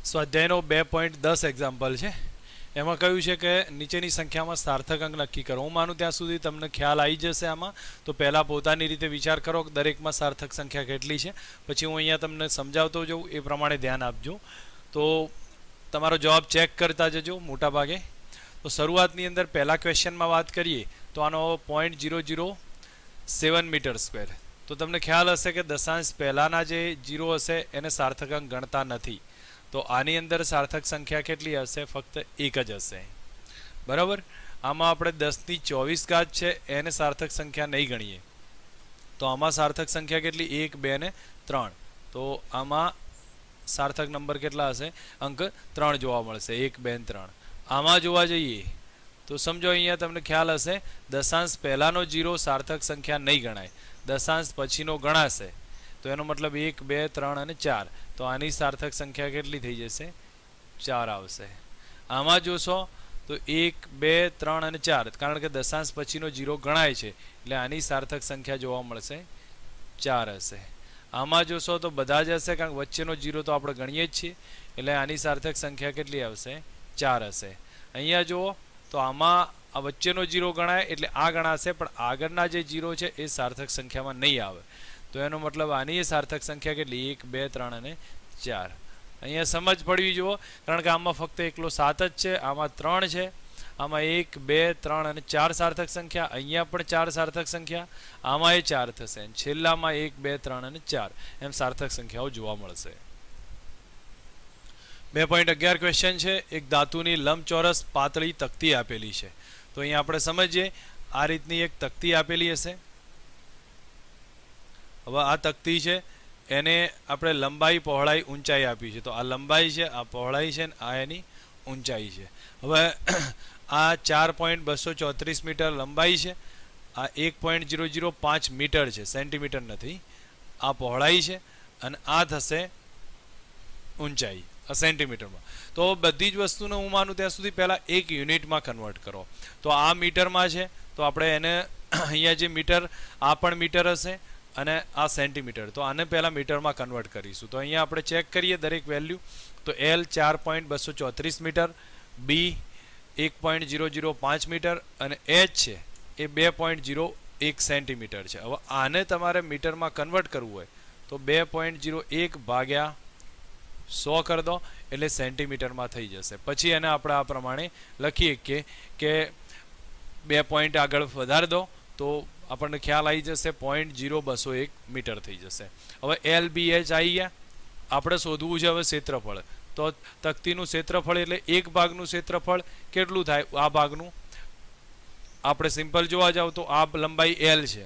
સ્વાધ્યાયનો 2.10 example છે. એમાં કહ્યું છે કે નીચેની સંખ્યામાં સાર્થક અંક નક્કી કરો. હું માનું ત્યાં સુધી તમને ખ્યાલ આવી જશે આમાં. તો પહેલાં પોતાની રીતે વિચાર કરો કે દરેકમાં સાર્થક સંખ્યા કેટલી છે. પછી હું અહીંયા તમને સમજાવતો જાઉં, એ પ્રમાણે ધ્યાન આપજો. તો તમારો જવાબ ચેક કરતા જજો મોટા ભાગે. તો શરૂઆતની અંદર પહેલા ક્વેશ્ચનમાં વાત કરીએ તો આનો 0.007 મીટર સ્ક્વેર. તો તમને ખ્યાલ હશે કે દશાંશ પહેલાંના જે 0 હશે એને સાર્થક અંક ગણતા નથી. તો આની અંદર સાર્થક સંખ્યા કેટલી હશે? ફક્ત એક જ હશે. બરાબર. આમાં આપણે 10⁴ છે એને સાર્થક સંખ્યા નહીં ગણીએ. તો આમાં સાર્થક સંખ્યા કેટલી? 1, 2 ને 3. તો આમાં સાર્થક નંબર કેટલા હશે? અંક 3 જોવા મળશે. 1, 2 ને 3. આમાં જોવા જઈએ તો સમજો અહીંયા તમને ખ્યાલ હશે દશાંશ પહેલાંનો 0 સાર્થક સંખ્યા નહીં ગણાય, દશાંશ પછીનો ગણાશે. તો એનો મતલબ 1, 2, 3 અને 4. તો આની સાર્થક સંખ્યા કેટલી થઈ જશે? 4 આવશે. આમાં જોશો તો 1, 2, 3 અને 4, કારણ કે દશાંશ પછીનો 0 ગણાય છે એટલે આની સાર્થક સંખ્યા જોવા મળશે 4 હશે. આમાં જોશો તો બધા જ હશે, કારણ કે વચ્ચેનો 0 તો આપણે ગણીએ જ છીએ એટલે આની સાર્થક સંખ્યા કેટલી આવશે? 4 હશે. અહીંયા જુઓ તો આમાં આ વચ્ચેનો 0 ગણાય એટલે આ ગણાશે, પણ આગળના જે 0 છે એ સાર્થક સંખ્યામાં નહીં આવે. તો એનો મતલબ આની સાર્થક સંખ્યા કેટલી? 1, 2, 3 અને 4. અહીંયા સમજ પડવી જુઓ, કારણ કે આમાં ફક્ત એકલો 7 જ છે, આમાં 3 છે, આમાં 1, 2, 3 અને 4 સાર્થક સંખ્યા, અહીંયા પણ 4 સાર્થક સંખ્યા, આમાં એ 4 થશે, છેલ્લામાં 1, 2, 3 અને 4 એમ સાર્થક સંખ્યાઓ જોવા મળશે. 2.11 ક્વેશ્ચન છે. એક ધાતુની લંબચોરસ પાતળી તકતી આપેલી છે. તો અહીંયા આપણે સમજીએ, આ રીતની એક તકતી આપેલી હશે. હવે આ તકતી છે એને આપણે લંબાઈ, પહોળાઈ, ઊંચાઈ આપી છે. તો આ લંબાઈ છે, આ પહોળાઈ છે ને આ એની ઊંચાઈ છે. હવે આ 4.234 મીટર લંબાઈ છે, આ 1.005 મીટર છે, સેન્ટીમીટર નથી. આ પહોળાઈ છે અને આ થશે ઊંચાઈ આ સેન્ટીમીટરમાં. તો બધી જ વસ્તુને હું માનું ત્યાં સુધી પહેલાં એક યુનિટમાં કન્વર્ટ કરો. તો આ મીટરમાં છે તો આપણે એને અહીંયા જે મીટર, આ પણ મીટર હશે અને આ સેન્ટીમીટર, તો આને પહેલાં મીટરમાં કન્વર્ટ કરીશું. તો અહીંયા આપણે ચેક કરીએ દરેક વેલ્યુ. તો L 4.234 મીટર, B 1.005 મીટર અને H છે એ 2.01 સેન્ટીમીટર છે. હવે આને તમારે મીટરમાં કન્વર્ટ કરવું હોય તો 2.01 ભાગ્યા 100 કરી દો એટલે સેન્ટીમીટરમાં થઈ જશે. પછી એને આપણે આ પ્રમાણે લખીએ કે 2 પોઈન્ટ આગળ વધારી દો તો આપણને ખ્યાલ આવી જશે 0.0201 મીટર થઈ જશે. હવે LBH આવી ગયા. આપણે શોધવું છે હવે ક્ષેત્રફળ. તો તકતીનું ક્ષેત્રફળ એટલે એક ભાગનું ક્ષેત્રફળ કેટલું થાય? આ ભાગનું આપણે સિમ્પલ જોવા જાવ તો આ લંબાઈ L છે,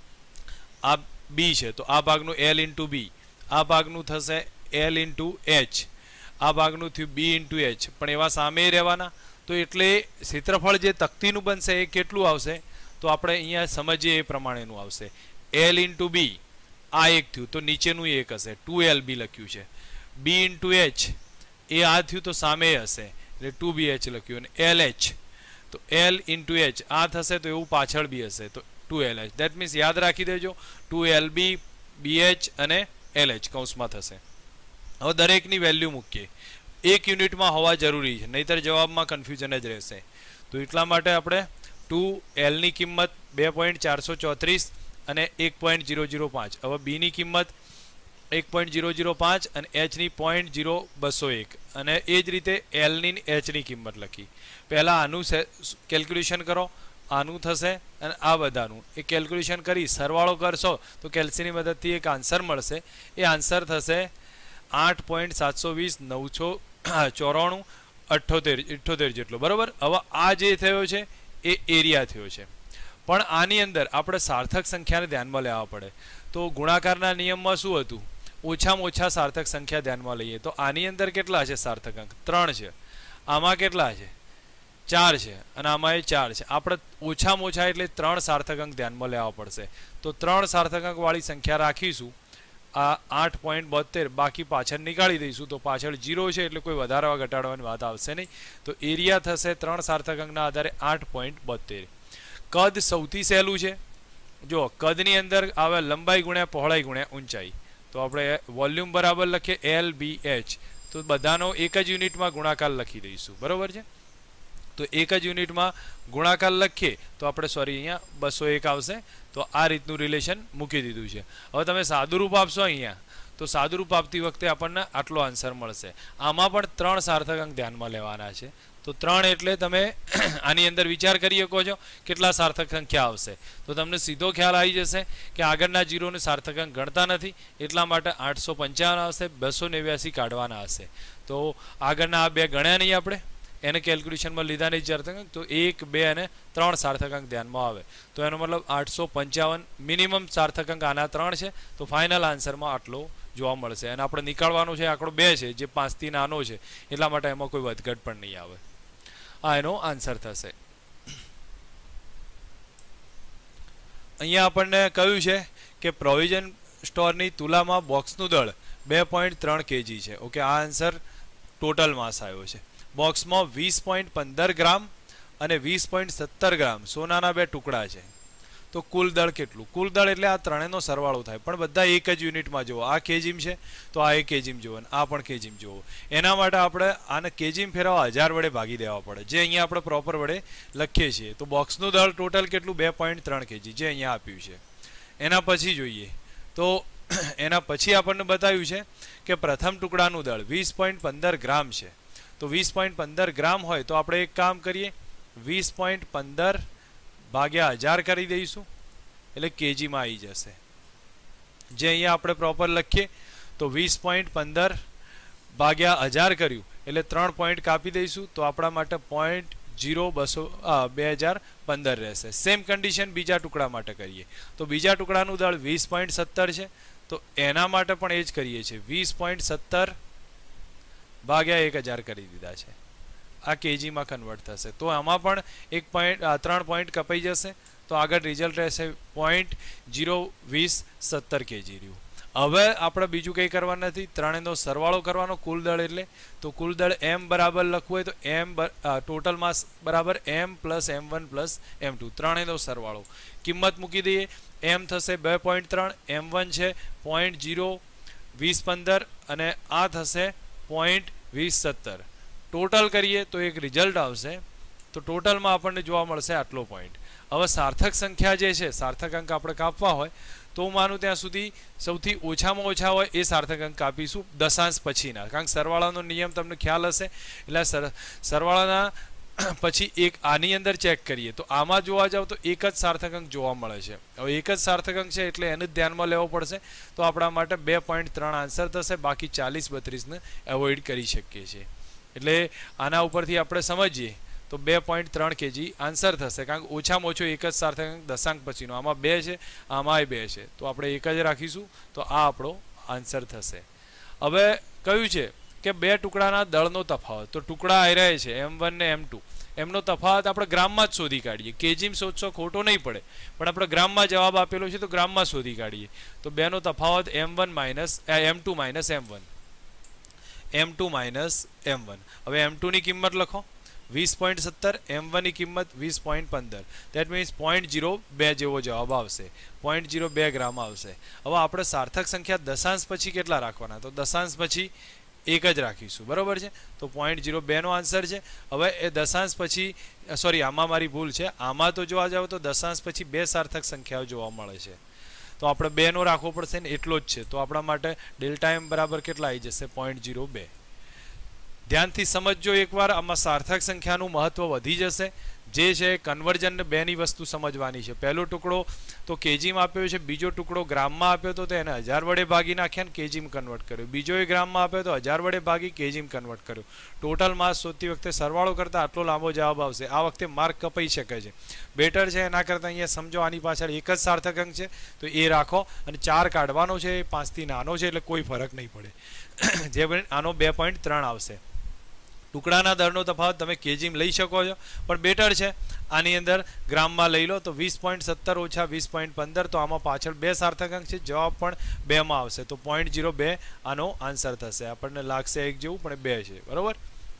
આ B છે, તો આ ભાગનું L × B, આ ભાગનું થશે L × H, આ ભાગનું થયું B × H, પણ એવા સામે રહેવાના. તો એટલે ક્ષેત્રફળ જે તકતીનું બનશે એ કેટલું આવશે? તો આપણે અહીંયા સમજીએ એ પ્રમાણેનું આવશે. L × B આ એક થયું તો નીચેનું એક હશે, 2LB લખ્યું છે. B × H એ આ થયું તો સામે હશે એટલે 2BH લખ્યું. અને LH તો L × H આ થશે તો એવું પાછળ બી હશે તો 2LH. દેટ મીન્સ યાદ રાખી દેજો 2LB, BH અને LH કૌંસમાં થશે. હવે દરેકની વેલ્યુ મૂકીએ. એક યુનિટમાં હોવા જરૂરી છે, નહીતર જવાબમાં કન્ફ્યુઝન જ રહેશે. તો એટલા માટે આપણે 2L ની કિંમત 2.434 અને 1.005. હવે B ની કિંમત 1.005 અને H ની 0.0201 અને એ જ રીતે L ની H ની કિંમત લખી. પહેલાં આનું કેલ્ક્યુલેશન કરો, આનું થશે અને આ બધાનું એ કેલ્ક્યુલેશન કરી સરવાળો કરશો તો કેલ્સીની મદદથી એક આન્સર મળશે. એ આન્સર થશે 8.720 જેટલો. બરાબર. હવે આ જે થયો છે એ એરિયા થયો છે, પણ આની અંદર આપણે સાર્થક સંખ્યાને ધ્યાનમાં લેવા પડે. તો ગુણાકારના નિયમમાં શું હતું? ઓછામાં ઓછા સાર્થક સંખ્યા ધ્યાનમાં લઈએ. તો આની અંદર કેટલા છે સાર્થક અંક? 3 છે. આમાં કેટલા છે? 4 છે અને આમાં એ 4 છે. આપણે ઓછામાં ઓછા એટલે 3 સાર્થક અંક ધ્યાનમાં લેવા પડશે. તો 3 સાર્થક અંકવાળી સંખ્યા રાખીશું. આ 8.72 બાકી પાછળ નીકાળી દઈશું તો પાછળ 0 છે એટલે કોઈ વધારવા ઘટાડવાની વાત આવશે નહીં. તો એરિયા થશે 3 સાર્થક અંકના આધારે 8.72. કદ સૌથી સહેલું છે. જો કદની અંદર આવે લંબાઈ ગુણ્યા પહોળાઈ ગુણ્યા ઊંચાઈ. તો આપણે વોલ્યુમ બરાબર લખીએ LBH. તો બધાનો એક જ યુનિટમાં ગુણાકાર લખી દઈશું, બરોબર છે. તો એક જ યુનિટમાં ગુણાકાર લખીએ તો આપણે સોરી અહીંયા 201 આવશે. તો આ રીતનું રિલેશન મૂકી દીધું છે. હવે તમે સાદુરૂપ આપશો અહીંયા તો સાદુરૂપ આપતી વખતે આપણને આટલો આન્સર મળશે. આમાં પણ 3 સાર્થક અંક ધ્યાનમાં લેવાના છે. તો 3 એટલે તમે આની અંદર વિચાર કરી શકો છો કેટલા સાર્થક સંખ્યા આવશે. તો તમને સીધો ખ્યાલ આવી જશે કે આગળના જીરોને સાર્થક અંક ગણતા નથી, એટલા માટે 855 આવશે, 289 કાઢવાના હશે. તો આગળના આ બે ગણ્યા નહીં આપણે, એને કેલ્ક્યુલેશનમાં લીધા નહીં સાર્થક અંક. તો 1, 2 અને 3 સાર્થક અંક ધ્યાનમાં આવે. તો એનો મતલબ 855 મિનિમમ સાર્થક અંક આના 3 છે. તો ફાઇનલ આન્સરમાં આટલો જોવા મળશે. અને આપણે નીકાળવાનો છે આંકડો 2 છે, જે 5 થી નાનો છે, એટલા માટે એમાં કોઈ વધઘટ પણ નહીં આવે. આ એનો આન્સર થશે. અહીંયા આપણને કહ્યું છે કે પ્રોવિઝન સ્ટોરની તુલામાં બોક્સનું દળ 2.3 kg છે. ઓકે, આ આન્સર ટોટલ માસ આવ્યો છે. બોક્સમાં 20.15 ગ્રામ અને 20.17 ગ્રામ સોનાના 2 ટુકડા છે. તો કુલ દળ કેટલું? કુલ દળ એટલે આ ત્રણેયનો સરવાળો થાય, પણ બધા એક જ યુનિટમાં જુઓ. આ કેજીમ છે તો આ એક કેજીમ જુઓ, આ પણ કેજીમ જુઓ. એના માટે આપણે આને કેજીમ ફેરવવા 1000 વડે ભાગી દેવા પડે, જે અહીંયા આપણે પ્રોપર વડે લખીએ છીએ. તો બોક્સનું દળ ટોટલ કેટલું? 2.3 kg, જે અહીંયા આપ્યું છે. એના પછી જોઈએ તો એના પછી આપણને બતાવ્યું છે કે પ્રથમ ટુકડાનું દળ 20.15 ગ્રામ છે. તો 20.15 ગ્રામ હોય તો આપણે એક કામ કરીએ, 20.15 ભાગ્યા 1000 કરી દઈશું, એટલે કેજીમાં આવી જશે. જે અહીંયા આપણે પ્રોપર લખીએ તો 20.15 ભાગ્યા 1000 કર્યું એટલે 3 પોઈન્ટ કાપી દઈશું, તો આપણા માટે 0.2015 રહેશે. સેમ કન્ડિશન બીજા ટુકડા માટે કરીએ. તો બીજા ટુકડાનું દળ 20.17 છે, તો એના માટે પણ એ જ કરીએ છીએ. 20.17 ભાગ્યા 1000 કરી દીધા છે. આ કેજીમાં કન્વર્ટ થશે. તો આમાં પણ 3 પોઈન્ટ કપાઈ જશે. તો આગળ રિઝલ્ટ રહેશે 0.02017 kg રહ્યું. હવે આપણે બીજું કંઈ કરવાનું નથી, ત્રણેયનો સરવાળો કરવાનો કુલ દળ એટલે. તો કુલ દળ m બરાબર લખવું હોય તો m ટોટલ માસ બરાબર m plus m1 plus m2, ત્રણેયનો સરવાળો. કિંમત મૂકી દઈએ. m થશે 2.3, m1 છે 0.2015 અને આ થશે 0.2017. ટોટલ કરીએ તો એક રિઝલ્ટ આવશે. તો ટોટલમાં આપણને જોવા મળશે આટલો પોઈન્ટ. હવે સાર્થક સંખ્યા જે છે, સાર્થક અંક આપણે કાપવા હોય તો હું માનું ત્યાં સુધી સૌથી ઓછામાં ઓછા હોય એ સાર્થક અંક કાપીશું દશાંશ પછીના. કારણ કે સરવાળાનો નિયમ તમને ખ્યાલ હશે, એટલે સરવાળાના પછી એક આની અંદર ચેક કરીએ તો આમાં જોવા જાવ તો એક જ સાર્થક અંક જોવા મળે છે. હવે એક જ સાર્થક અંક છે એટલે એને જ ધ્યાનમાં લેવો પડશે. તો આપણા માટે 2.3 આન્સર થશે, બાકી 40-32 ને એવોઇડ કરી શકીએ છીએ. એટલે આના ઉપરથી આપણે સમજીએ તો 2.3 kg આન્સર થશે, કારણ કે ઓછામાં ઓછો એક જ સાર્થક અંક દશાંક પછીનો. આમાં 2 છે, આમાંય 2 છે, તો આપણે એક જ રાખીશું. તો આ આપણો આન્સર થશે. હવે કહ્યું છે કે બે ટુકડાના દળનો તફાવત. તો ટુકડા આવી રહ્યા છે m1 ને m2, એમનો તફાવત આપણે ગ્રામમાં જ શોધી કાઢીએ. કેજીમાં શોધશો ખોટો નહીં પડે, પણ આપણે ગ્રામમાં જવાબ આપેલો છે તો ગ્રામમાં શોધી કાઢીએ. તો બેનો તફાવત m2 માઇનસ m1. હવે m2 ની કિંમત લખો 20.17, m1 ની કિંમત 20.15. દેટ મીન્સ 0.02 જેવો જવાબ આવશે, 0.02 ગ્રામ આવશે. હવે આપણે સાર્થક સંખ્યા દશાંશ પછી કેટલા રાખવાના? તો દશાંશ પછી એક જ રાખીશું, બરોબર છે. તો 0.02 નો આન્સર છે. હવે એ દશાંશ પછી સોરી આમાં મારી ભૂલ છે, આમાં તો જોવા જાવ તો દશાંશ પછી 2 સાર્થક સંખ્યાઓ જોવા મળે છે. તો આપણે 2 નો રાખવો પડશે ને, એટલો જ છે. તો આપણા માટે ડેલ્ટા m બરાબર કેટલા આવી જશે? 0.02. ધ્યાનથી સમજજો એકવાર, આમાં સાર્થક સંખ્યાનું મહત્વ વધી જશે. જે છે કન્વર્જન 2 ની વસ્તુ સમજવાની છે. પહેલો ટુકડો તો કેજીમાં આપ્યો છે, બીજો ટુકડો ગ્રામમાં આપ્યો તો એને 1000 વડે ભાગી નાખ્યા ને કેજીમાં કન્વર્ટ કર્યો. બીજો એ ગ્રામમાં આપ્યો તો 1000 વડે ભાગી કેજીમાં કન્વર્ટ કર્યો. ટોટલ માસ શોધતી વખતે સરવાળો કરતા આટલો લાંબો જવાબ આવશે. આ વખતે માર્ક કપાઈ શકે છે, બેટર છે એના કરતાં અહીંયા સમજો આની પાછળ એક જ સાર્થક અંક છે તો એ રાખો, અને 4 કાઢવાનો છે, 5 થી નાનો છે એટલે કોઈ ફરક નહીં પડે. જે આનો 2.3 આવશે. ટુકડાના દળનો તફાવત તમે કેજીમાં લઈ શકો છો, પણ બેટર છે આની અંદર ગ્રામમાં લઈ લો. તો 20.17 ઓછા 20.15, તો આમાં પાછળ 2 સાર્થક અંક છે, જવાબ પણ 2 માં આવશે. તો 0.02 આનો આન્સર થશે. આપણને લાગશે 1 જેવું, પણ 2 છે, બરોબર.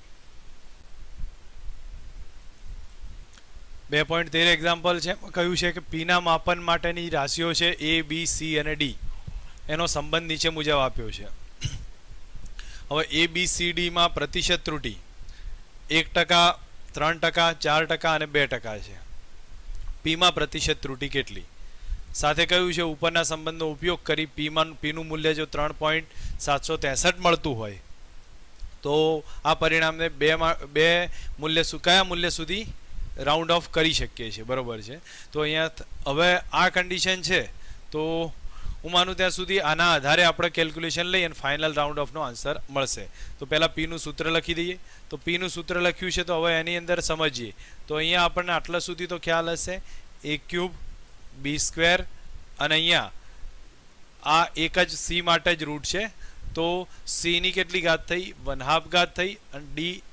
2.13 એક્ઝામ્પલ છે. કહ્યું છે કે પીના માપન માટેની રાશિઓ છે A, B, C અને D. એનો સંબંધ નીચે મુજબ આપ્યો છે. હવે ABCD માં પ્રતિશત ત્રુટિ 1%, 3%, 4% અને 2% છે. P માં પ્રતિશત ત્રુટિ કેટલી? સાથે કહ્યું છે ઉપરના સંબંધનો ઉપયોગ કરી Pનું મૂલ્ય જો 3.763 મળતું હોય તો આ પરિણામને બે મૂલ્ય કયા મૂલ્ય સુધી રાઉન્ડ ઓફ કરી શકીએ છીએ, બરોબર છે. તો અહીંયા હવે આ કન્ડિશન છે તો હું માનું ત્યાં સુધી આના આધારે આપણે કેલ્ક્યુલેશન લઈ અને ફાઇનલ રાઉન્ડ ઓફનો આન્સર મળશે. તો પહેલાં Pનું સૂત્ર લખી દઈએ. તો Pનું સૂત્ર લખ્યું છે તો હવે એની અંદર સમજીએ. તો અહીંયા આપણને આટલા સુધી તો ખ્યાલ હશે, a³ b² અને અહીંયા આ એક જ C માટે જ રૂટ છે તો C ની કેટલી ઘાત થઈ? 1/2 ઘાત થઈ અને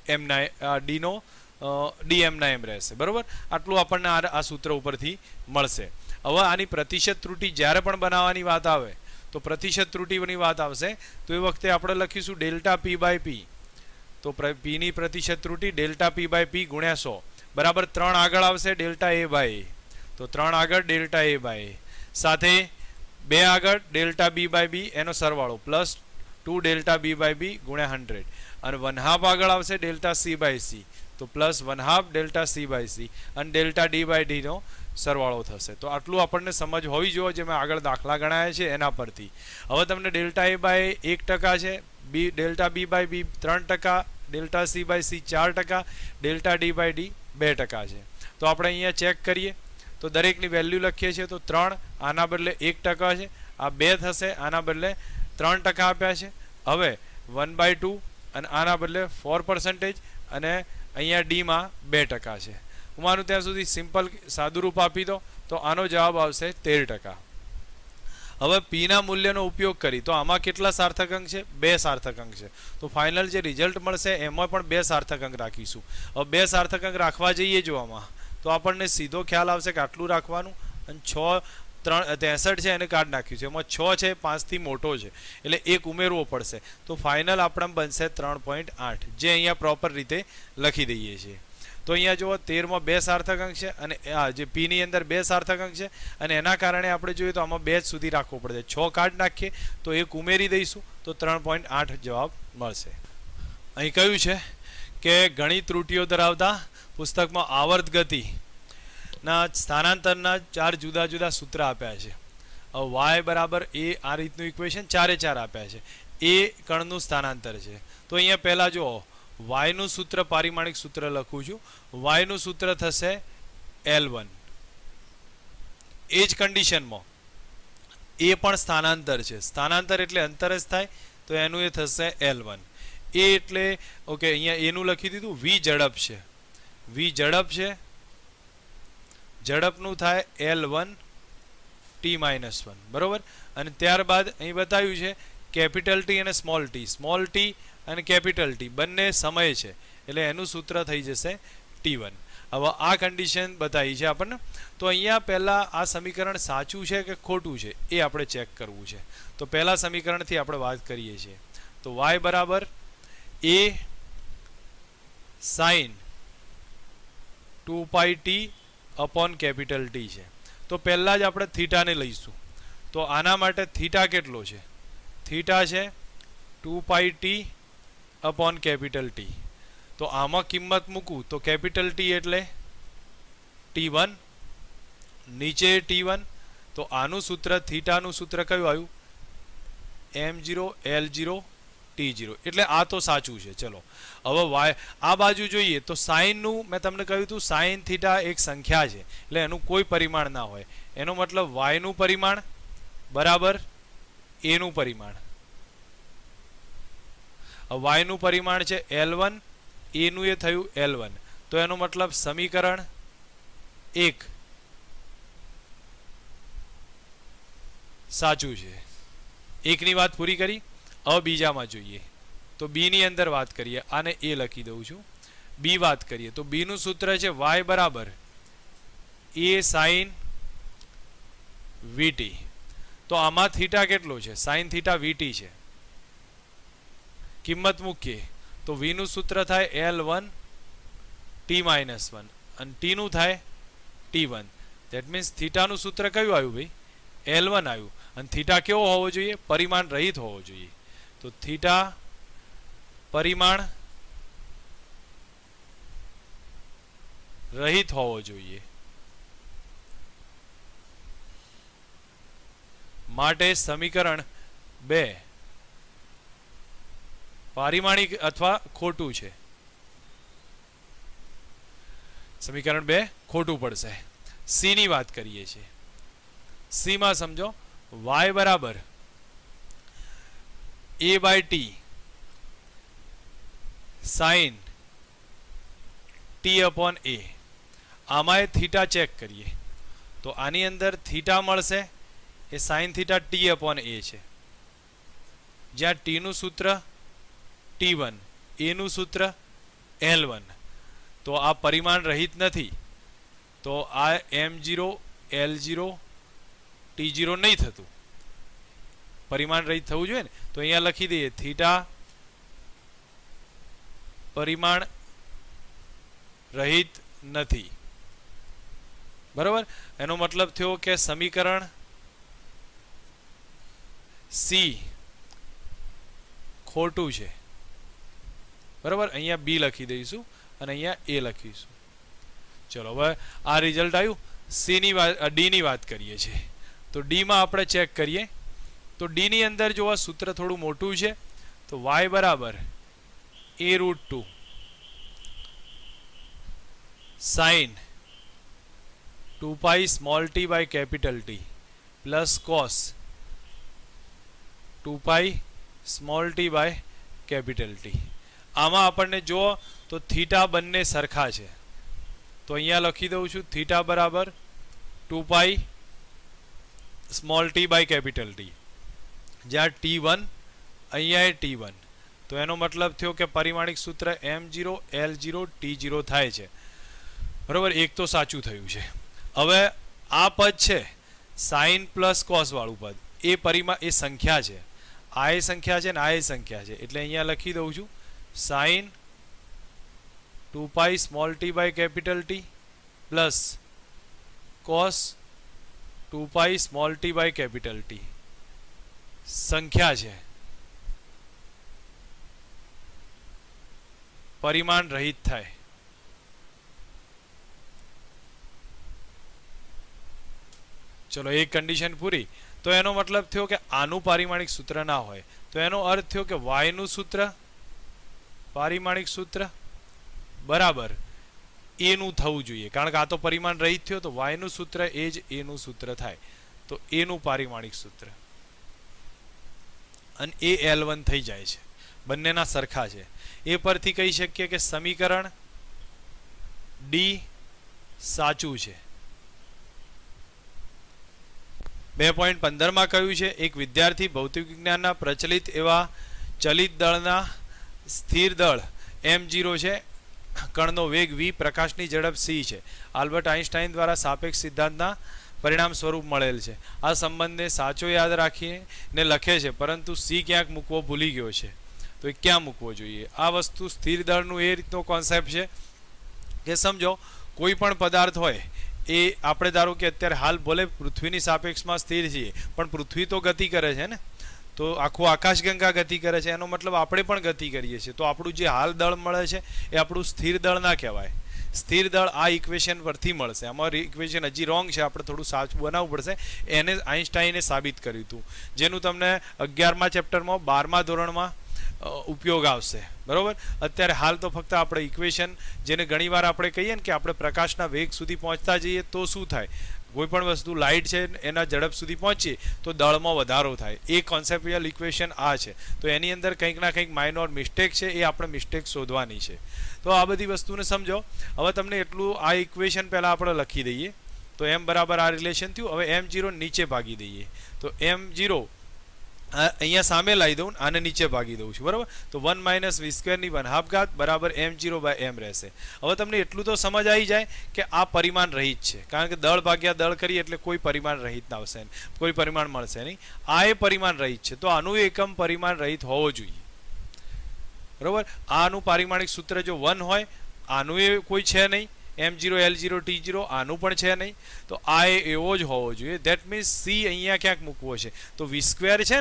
dm રહેશે, બરોબર. આટલું આપણને આ સૂત્ર ઉપરથી મળશે. હવે આની પ્રતિશત ત્રુટિ જ્યારે પણ બનાવવાની વાત આવે તો પ્રતિશત ત્રુટિની વાત આવશે તો એ વખતે આપણે લખીશું ΔP/P. તો P ની પ્રતિશત ત્રુટિ ΔP/P ગુણ્યા 100 બરાબર 3 આગળ આવશે ΔA/A. તો 3 આગળ ΔA/A સાથે 2 આગળ ΔB/B એનો સરવાળો પ્લસ 2 ΔB/B ગુણ્યા 100 અને 1/2 આગળ આવશે ΔC/C તો પ્લસ 1/2 ΔC/C અને ΔD/D નો સરવાળો થશે. તો આટલું આપણને સમજ હોવી જોઈએ જે મેં આગળ દાખલા ગણાયા છે એના પરથી. હવે તમને ΔA/A 1% છે, ΔB/B 3%, ΔC/C 4%, ΔD/D 2% છે. તો આપણે અહીંયા ચેક કરીએ તો દરેકની વેલ્યુ લખીએ છીએ તો 3 આના બદલે 1% છે, આ 2 થશે આના બદલે 3% આપ્યા છે. હવે 1/2 અને આના બદલે 4% અને અહીંયા D માં 2% છે. હું માનું ત્યાં સુધી સિમ્પલ સાદુરૂપ આપી દો તો આનો જવાબ આવશે 13%. હવે Pના મૂલ્યનો ઉપયોગ કરી તો આમાં કેટલા સાર્થક અંક છે? 2 સાર્થક અંક છે. તો ફાઇનલ જે રિઝલ્ટ મળશે એમાં પણ 2 સાર્થક અંક રાખીશું. હવે 2 સાર્થક અંક રાખવા જઈએ જો આમાં તો આપણને સીધો ખ્યાલ આવશે કે આટલું રાખવાનું અને 63 છે એને કાઢ નાખ્યું છે, એમાં 6 છે 5 થી મોટો છે એટલે 1 ઉમેરવો પડશે. તો ફાઇનલ આપણે બનશે 3.8 જે અહીંયા પ્રોપર રીતે લખી દઈએ છીએ. તો અહીંયા જુઓ 13 માં 2 સાર્થક અંક છે અને જે P ની અંદર 2 સાર્થક અંક છે અને એના કારણે આપણે જોઈએ તો આમાં 2 જ સુધી રાખવો પડશે. 6 કાઢ નાખીએ તો 1 ઉમેરી દઈશું તો 3.8 જવાબ મળશે. અહીં કહ્યું છે કે ઘણી ત્રુટિઓ ધરાવતા પુસ્તકમાં આવર્ત ગતિના સ્થાનાંતરના 4 જુદા જુદા સૂત્ર આપ્યા છે. y બરાબર a આ રીતનું ઇક્વેશન 4 આપ્યા છે. એ કણનું સ્થાનાંતર છે. તો અહીંયા પહેલાં જો y નું સૂત્ર પારિમાણિક સૂત્ર લખું છું. y નું સૂત્ર થશે L1. એ જ કન્ડિશનમાં એ પણ સ્થાનાંતર છે. સ્થાનાંતર એટલે અંતર જ થાય તો એનું એ થશે L1. એ એટલે ઓકે અહીંયા એનું લખી દીધું. v ઝડપ છે, v ઝડપ છે, ઝડપનું થાય L1 t-1 બરોબર. અને ત્યારબાદ અહીં બતાવ્યું છે કેપિટલ T અને સ્મોલ t અને કેપિટલ T બંને સમય છે એટલે એનું સૂત્ર થઈ જશે T1. હવે આ કન્ડિશન બતાવી છે આપણને. તો અહીંયા પહેલાં આ સમીકરણ સાચું છે કે ખોટું છે એ આપણે ચેક કરવું છે. તો પહેલા સમીકરણથી આપણે વાત કરીએ છીએ. તો y બરાબર a sin 2πt upon capital T છે. તો પહેલાં જ આપણે થીટાને લઈશું. તો આના માટે થીટા કેટલો છે? થીટા છે 2πt અપોન કેપિટલ T. તો આમાં કિંમત મૂકું તો કેપિટલ T એટલે T1, નીચે T1. તો આનું સૂત્ર થીટાનું સૂત્ર કયું આવ્યું? m0 L0 T0. એટલે આ તો સાચું છે. ચલો હવે y આ બાજુ જોઈએ તો સાઇનનું મેં તમને કહ્યું હતું સાઇન થીટા એક સંખ્યા છે એટલે એનું કોઈ પરિમાણ ના હોય. એનો મતલબ y નું પરિમાણ બરાબર a નું પરિમાણ. y નું પરિમાણ છે L1, a નું એ થયું L1. તો એનો મતલબ સમીકરણ 1 સાચું છે. એકની વાત પૂરી કરી. હવે બીજામાં જોઈએ તો b ની અંદર વાત કરીએ. આને a લખી દઉં છું. b વાત કરીએ તો b નું સૂત્ર છે y બરાબર a sin vt. તો આમાં થીટા કેટલો છે? sin થીટા vt છે. કિંમત મૂકીએ તો v નું સૂત્ર થાય L1 t-1 અને t નું થાય T1. ધેટ મીન્સ થીટાનું સૂત્ર કયું આવ્યું ભાઈ? L1 આવ્યું. અને થીટા કેવો હોવો જોઈએ? પરિમાણ રહિત હોવો જોઈએ. તો થીટા પરિમાણ રહિત હોવો જોઈએ, માટે સમીકરણ 2 પારિમાણિક અથવા ખોટું છે. સમીકરણ 2 ખોટું પડશે. સી ની વાત કરીએ છીએ. સી માં સમજો y બરાબર a/t sin t/a. આમાં થીટા ચેક કરીએ તો આની અંદર થીટા મળશે એ sin થીટા t/a છે, જ્યાં t નું સૂત્ર t1, a નું સૂત્ર l1. તો આ પરિમાણ રહિત નથી, તો આ m0 l0 t0 નહીં થતું, પરિમાણ રહિત થવું જોઈએ ને. તો અહીંયા લખી દઈએ થીટા પરિમાણ રહિત નથી. બરાબર, એનો મતલબ થયો કે સમીકરણ સી ખોટું છે. બરાબર, અહીંયા બી લખી દઈશું અને અહીંયા એ લખીશું. ચલો હવે આ રિઝલ્ટ આવ્યું. સી ની વાત, ડી ની વાત કરીએ છીએ. તો ડી માં આપણે ચેક કરીએ તો ડી ની અંદર જો આ સૂત્ર થોડું મોટું છે, તો y બરાબર a√2 sin 2π small t by capital T plus cos 2π small t by capital T. આમાં આપણને જો તો થીટા બંને સરખા છે, તો અહીંયા લખી દઉં છું થીટા બરાબર 2π small t by capital T, જ્યાં t1 અહીંયા t1. તો એનો મતલબ થયો કે પરિમાણિક સૂત્ર m0 l0 t0 થાય છે. બરાબર, એક તો સાચું થયું છે. હવે આ પદ છે સાઇન પ્લસ કોસ વાળું પદ, એ સંખ્યા છે. આ એ સંખ્યા છે ને આ એ સંખ્યા છે, એટલે અહીંયા લખી દઉં છું sine 2π small t by capital T plus cos 2π small t by capital T. સંખ્યા છે, પરિમાણ રહિત થાય. ચલો એક કન્ડિશન પૂરી. તો એનો મતલબ થયો કે આનું પારિમાણિક સૂત્ર ના હોય, તો એનો અર્થ થયો કે y નું સૂત્ર પારિમાણિક સૂત્ર બરાબર a નું થવું જોઈએ, કારણ કે આ તો પરિમાણ રહિત થયો, તો y નું સૂત્ર એ જ a નું સૂત્ર થાય. તો a નું પારિમાણિક સૂત્ર અને એ l1 થઈ જાય છે, બંનેના સરખા છે. એ પરથી કહી શકીએ કે સમીકરણ ડી સાચું છે. 2.15 માં કહ્યું છે એક વિદ્યાર્થી ભૌતિક વિજ્ઞાનના પ્રચલિત એવા ચલિત દળના સ્થિર દળ m0 છે, કણનો વેગ v, પ્રકાશની ઝડપ c છે, આલ્બર્ટ આઇન્સ્ટાઈન દ્વારા સાપેક્ષ સિદ્ધાંતના પરિણામ સ્વરૂપ મળેલ છે. આ સંબંધને સાચો યાદ રાખીને લખે છે, પરંતુ c ક્યાંક મૂકવો ભૂલી ગયો છે. તો એ ક્યાં મૂકવો જોઈએ? આ વસ્તુ સ્થિર દળનું એ રીતનો કોન્સેપ્ટ છે કે સમજો કોઈ પણ પદાર્થ હોય, એ આપણે ધારો કે અત્યારે હાલ ભલે પૃથ્વીની સાપેક્ષમાં સ્થિર છીએ, પણ પૃથ્વી તો ગતિ કરે છે ને, તો આખું આકાશગંગા ગતિ કરે છે, એનો મતલબ આપણે પણ ગતિ કરીએ છીએ. તો આપણું જે હાલ દળ મળે છે એ આપણું સ્થિર દળ ના કહેવાય. સ્થિર દળ આ ઇક્વેશન પરથી મળશે. આમાં ઇક્વેશન હજી રોંગ છે, આપણે થોડું સાચું બનાવવું પડશે. એને આઇન્સ્ટાઈને સાબિત કર્યું હતું, જેનું તમને 11મા ચેપ્ટરમાં 12મા ધોરણમાં ઉપયોગ આવશે. બરોબર, અત્યારે હાલ તો ફક્ત આપણે ઇક્વેશન, જેને ઘણીવાર આપણે કહીએ ને કે આપણે પ્રકાશના વેગ સુધી પહોંચતા જઈએ તો શું થાય, કોઈ પણ વસ્તુ લાઇટ છે એના ઝડપ સુધી પહોંચીએ તો દળમાં વધારો થાય. એ કોન્સેપ્ચ્યુઅલ ઇક્વેશન આ છે. તો એની અંદર કંઈક ના કંઈક માઇનોર મિસ્ટેક છે, એ આપણે મિસ્ટેક શોધવાની છે. તો આ બધી વસ્તુને સમજો. હવે તમને એટલું આ ઇક્વેશન પહેલાં આપણે લખી દઈએ. તો m બરાબર આ રિલેશન થયું. હવે m0 નીચે ભાગી દઈએ. તો m0 અહીંયા સામે લાવી દઉં, આને નીચે ભાગી દઉં છું. બરાબર, તો 1 - v² ની 1/2 ઘાત બરાબર m0/m રહેશે. હવે તમને એટલું તો સમજ આવી જાય કે આ પરિમાણ રહિત છે, કારણ કે દળ ભાગ્યા દળ કરીએ એટલે કોઈ પરિમાણ રહિત ના આવશે, કોઈ પરિમાણ મળશે નહીં. આ એ પરિમાણ રહિત છે, તો આનું એકમ પરિમાણ રહિત હોવો જોઈએ. બરાબર, આનું પારિમાણિક સૂત્ર જો 1 હોય, આનું એ કોઈ છે નહીં, m0 l0 t0 આનું પણ છે નહીં, તો આ એવો જ હોવો જોઈએ. ધેટ મીન્સ c અહીંયા ક્યાંક મૂકવો છે. તો v² છે ને,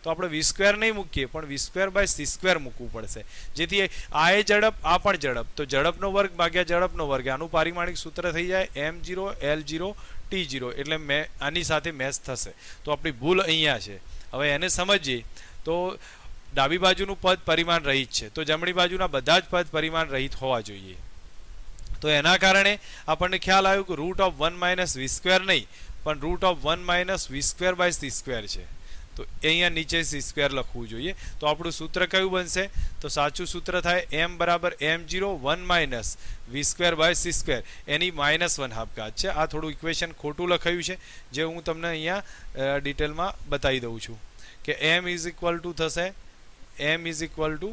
તો આપણે વી સ્ક્વેર નહીં મૂકીએ પણ V square by C square મૂકવું પડશે, જેથી આ એ ઝડપ આ પણ ઝડપ, તો ઝડપનો વર્ગ ભાગ્યા ઝડપનો વર્ગ, આનું પારિમાણિક સૂત્ર થઈ જાય m0 l0 t0, એટલે આની સાથે મેચ થશે. તો આપણી ભૂલ અહીંયા છે. હવે એને સમજીએ તો ડાબી બાજુનું પદ પરિમાણ રહિત છે, તો જમણી બાજુના બધા જ પદ પરિમાણ રહિત હોવા જોઈએ. તો એના કારણે આપણને ખ્યાલ આવ્યો કે root of 1 minus V square નહીં પણ root of 1 minus V square by C square છે. તો અહીંયા નીચે સી સ્ક્વેર લખવું જોઈએ. તો આપણું સૂત્ર કયું બનશે? તો સાચું સૂત્ર થાય m બરાબર m0 1 minus V square by C square, એની -1/2 ઘાત છે. આ થોડું ઇક્વેશન ખોટું લખાયું છે, જે હું તમને અહીંયા ડિટેલમાં બતાવી દઉં છું કે m ઇઝ ઇક્વલ ટુ થશે m is equal to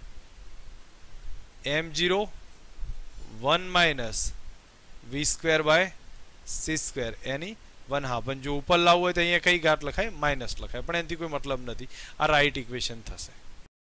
m0 1 minus V square by C square એની 1/2. પણ જો ઉપર લાવવું હોય તો અહીંયા કઈ ઘાત લખાય? માઇનસ લખાય, પણ એનાથી કોઈ મતલબ નથી. આ રાઈટ ઇક્વેશન થશે.